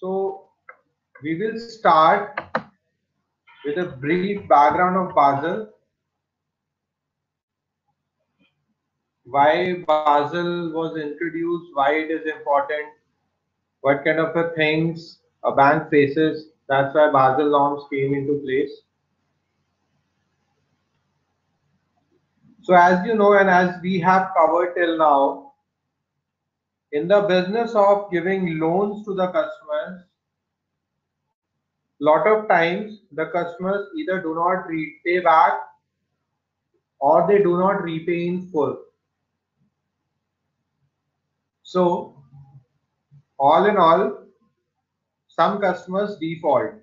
So we will start with a brief background of Basel. Why Basel was introduced, why it is important, what kind of things a bank faces. That's why Basel norms came into place. So as you know, and as we have covered till now, in the business of giving loans to the customers, lot of times the customers either do not repay back or they do not repay in full. So all in all, some customers default,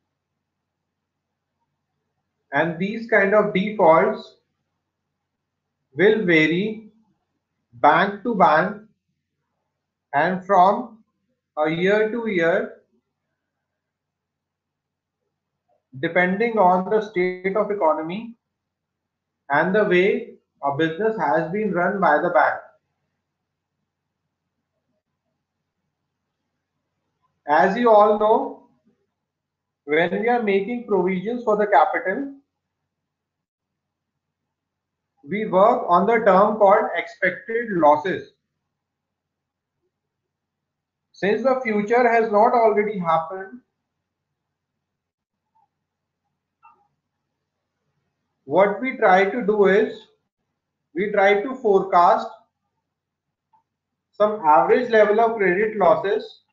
and these kind of defaults will vary bank to bank and from a year to year, depending on the state of economy and the way a business has been run by the bank. As you all know, when we are making provisions for the capital, we work on the term called expected losses. Since the future has not already happened, what we try to do is we try to forecast some average level of credit losses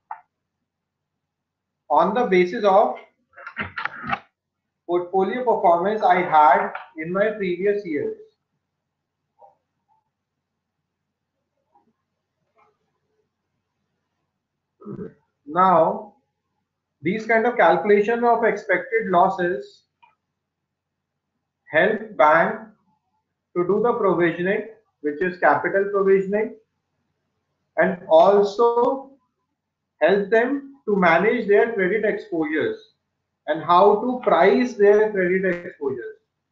on the basis of portfolio performance I had in my previous years. Now, these kind of calculation of expected losses help bank to do the provisioning, which is capital provisioning, and also help them to manage their credit exposures and how to price their credit exposures.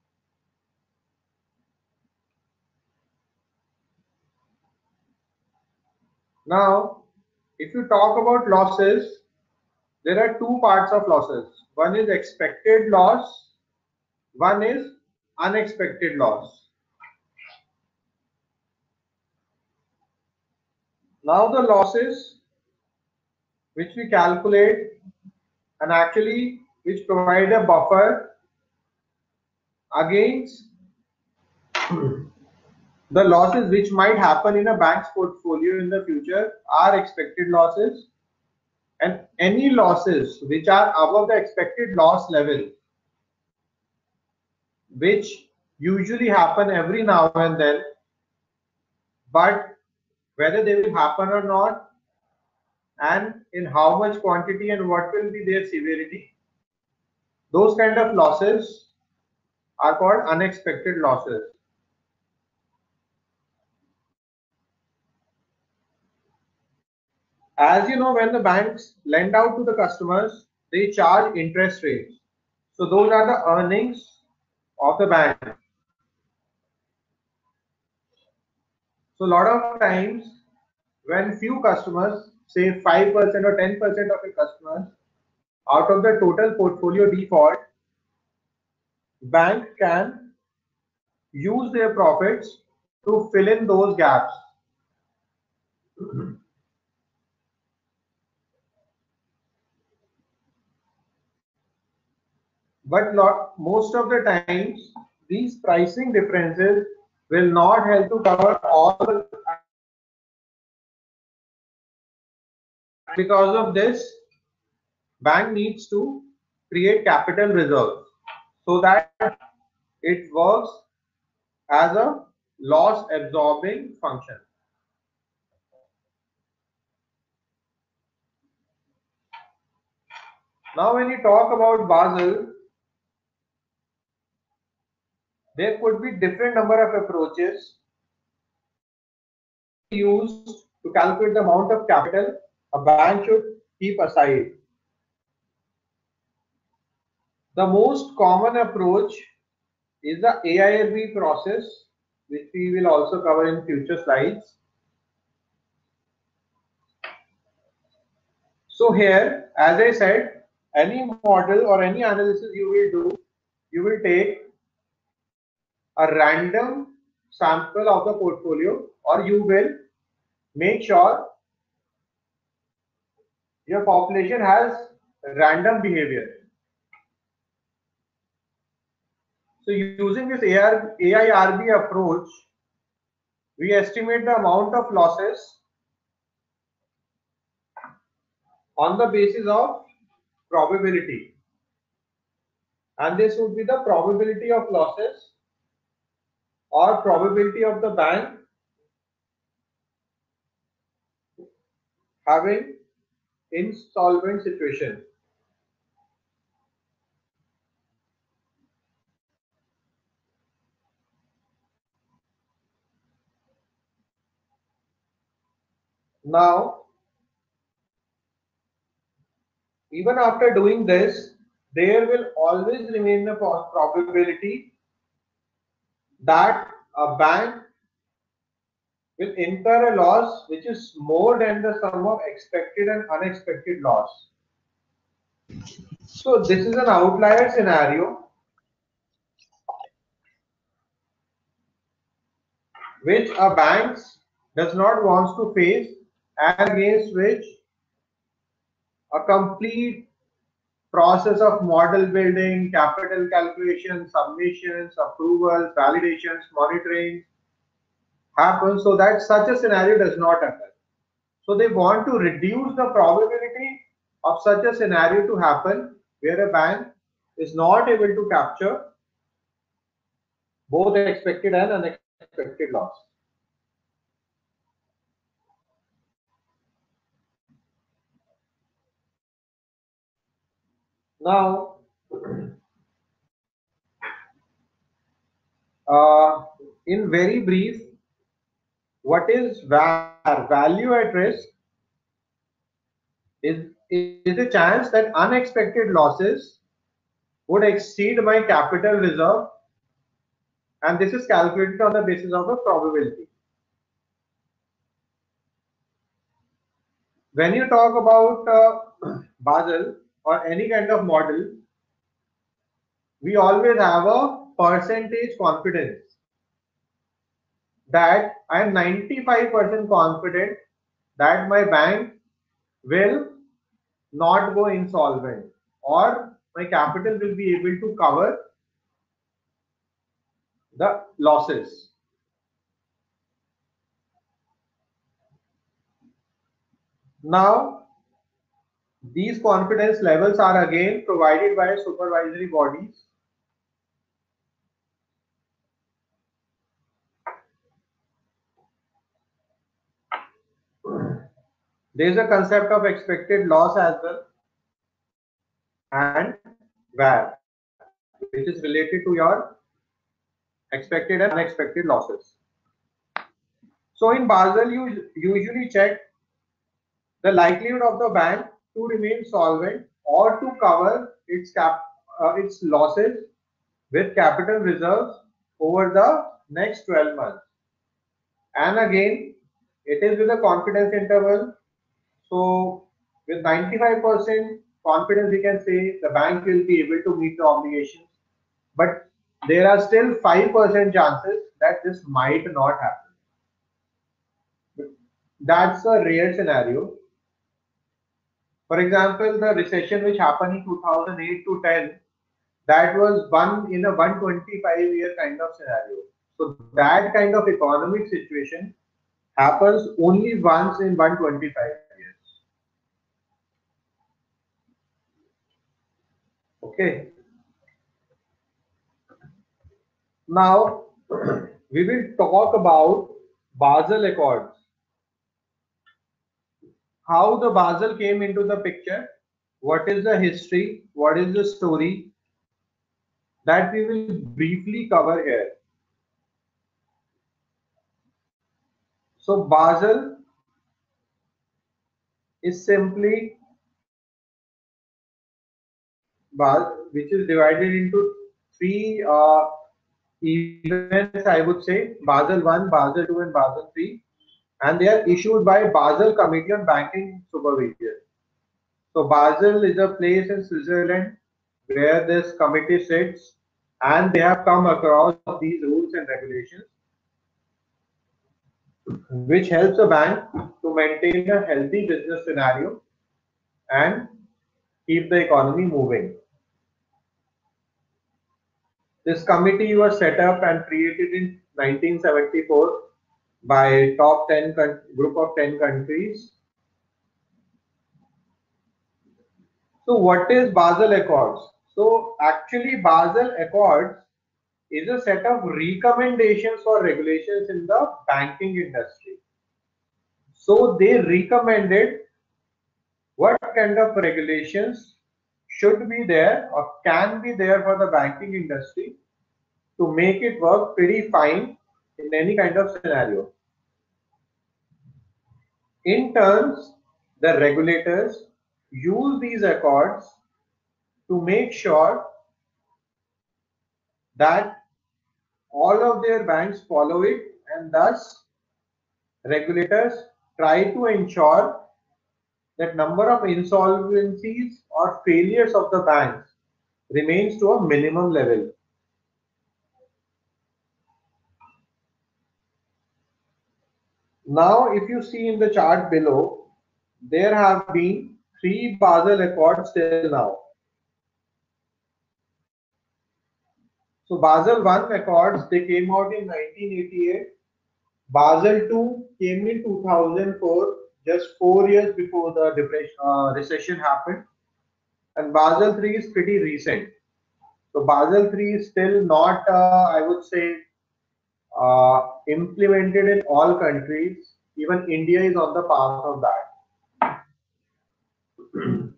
Now, if you talk about losses, there are two parts of losses. One is expected loss, one is unexpected loss. Now the losses which we calculate and actually which provide a buffer against the losses which might happen in a bank's portfolio in the future are expected losses, and any losses which are above the expected loss level, which usually happen every now and then, but whether they will happen or not and in how much quantity and what will be their severity, those kind of losses are called unexpected losses. As you know, when the banks lend out to the customers, they charge interest rates. So those are the earnings of the bank. So a lot of times when few customers, say 5% or 10% of the customers out of the total portfolio default, bank can use their profits to fill in those gaps. But most of the times, these pricing differences will not help to cover all the. Because of this, bank needs to create capital reserves so that it works as a loss absorbing function. Now, when you talk about Basel, there could be different number of approaches used to calculate the amount of capital a bank should keep aside. The most common approach is the AIRB process, which we will also cover in future slides. So here, as I said, any model or any analysis you will do, you will take a random sample of the portfolio, or you will make sure your population has random behavior. So using this AIRB approach, we estimate the amount of losses on the basis of probability. And this would be the probability of losses or probability of the bank having insolvent situation. Now, even after doing this, there will always remain the probability that a bank will incur a loss which is more than the sum of expected and unexpected loss. So this is an outlier scenario which a bank does not want to face, and against which a complete process of model building, capital calculation, submissions, approvals, validations, monitoring happens, so that such a scenario does not occur. So they want to reduce the probability of such a scenario to happen where a bank is not able to capture both expected and unexpected loss. Now, in very brief, what is VAR? Value at risk is a chance that unexpected losses would exceed my capital reserve, and this is calculated on the basis of a probability. When you talk about Basel or any kind of model, we always have a percentage confidence that I am 95% confident that my bank will not go insolvent, or my capital will be able to cover the losses. Now, these confidence levels are again provided by supervisory bodies. There is a concept of expected loss as well, and VAR, which is related to your expected and unexpected losses. So in Basel, you usually check the likelihood of the bank to remain solvent or to cover its losses with capital reserves over the next 12 months. And again, it is with a confidence interval. So with 95% confidence, we can say the bank will be able to meet the obligations. But there are still 5% chances that this might not happen. That's a rare scenario. For example, the recession which happened in 2008 to 10, that was one in a 125-year kind of scenario. So that kind of economic situation happens only once in 125 years. Okay. Now we will talk about Basel Accords. How the Basel came into the picture, what is the history, what is the story, that we will briefly cover here. So Basel is simply which is divided into three events, I would say, Basel 1, Basel 2 and Basel 3, and they are issued by Basel Committee on Banking Supervision. So Basel is a place in Switzerland where this committee sits, and they have come across these rules and regulations, which helps a bank to maintain a healthy business scenario and keep the economy moving. This committee was set up and created in 1974 by top 10 group of 10 countries. So what is Basel Accords? So actually Basel Accords is a set of recommendations for regulations in the banking industry. So they recommended what kind of regulations should be there or can be there for the banking industry to make it work pretty fine in any kind of scenario. In turns, the regulators use these accords to make sure that all of their banks follow it, and thus regulators try to ensure that number of insolvencies or failures of the banks remains to a minimum level. Now, if you see in the chart below, there have been 3 Basel Accords till now. So Basel I Accords, they came out in 1988. Basel II came in 2004, just 4 years before the recession happened. And Basel III is pretty recent. So Basel III is still not, I would say, implemented in all countries. Even India is on the path of that.